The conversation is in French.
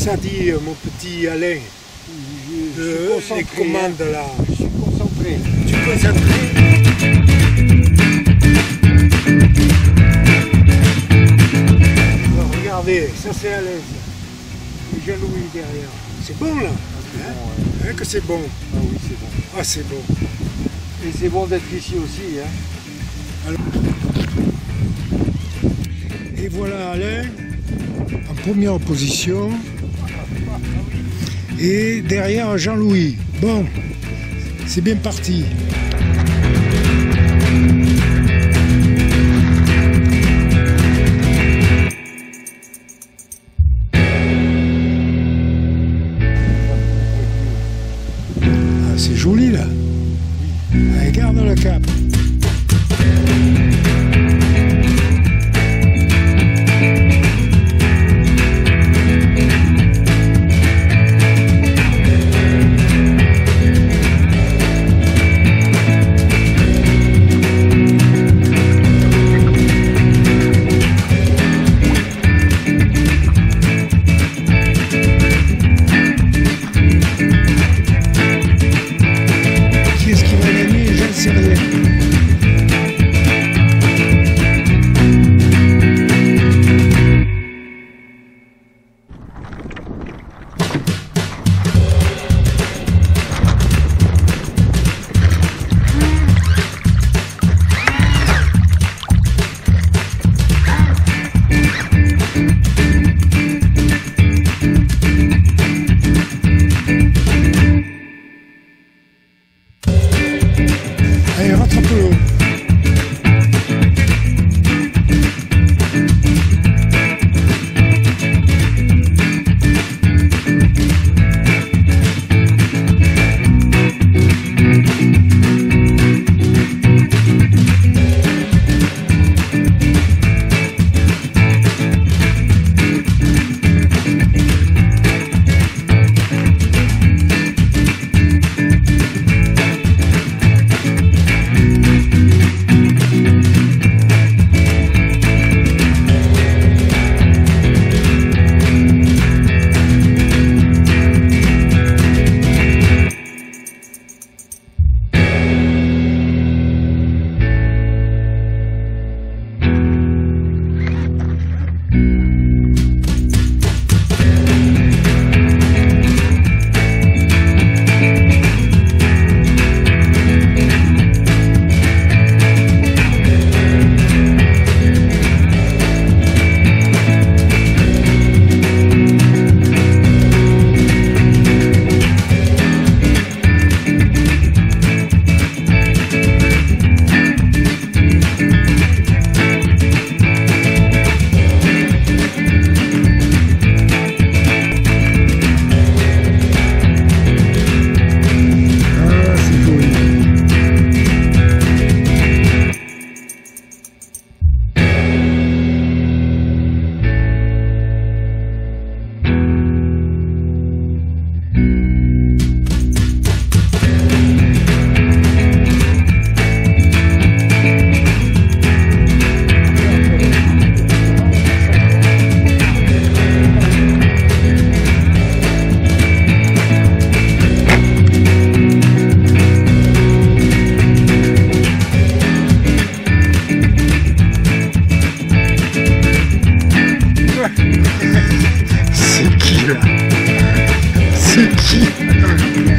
ça dit, mon petit Alain? Je suis concentré. Les commandes là. Je suis concentré. Tu es concentré? Alors, regardez, ça c'est à l'aise. Le Jean-Louis derrière. C'est bon là? Bon, Hein, que c'est bon? Ah oui, c'est bon. Ah, c'est bon. Et c'est bon d'être ici aussi. Hein. Alors, et voilà Alain en première position. Et derrière Jean-Louis. Bon, c'est bien parti. Ah, c'est joli là. Allez, garde le cap. Allez, rattrape-le. C'est qui là? C'est qui?